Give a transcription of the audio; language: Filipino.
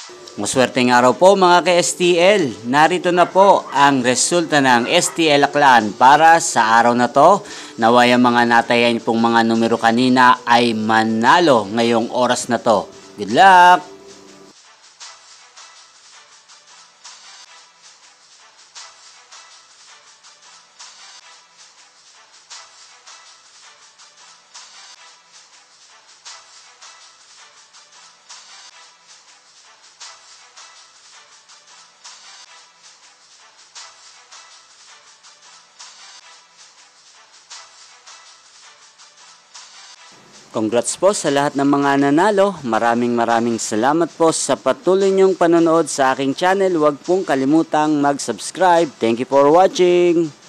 Maswerteng araw po mga ka-STL. Narito na po ang resulta ng STL Aklan para sa araw na to. Naway ang mga natayan pong mga numero kanina ay manalo ngayong oras na to. Good luck! Congrats po sa lahat ng mga nanalo. Maraming salamat po sa patuloy niyong panonood sa aking channel. Huwag pong kalimutang mag-subscribe. Thank you for watching.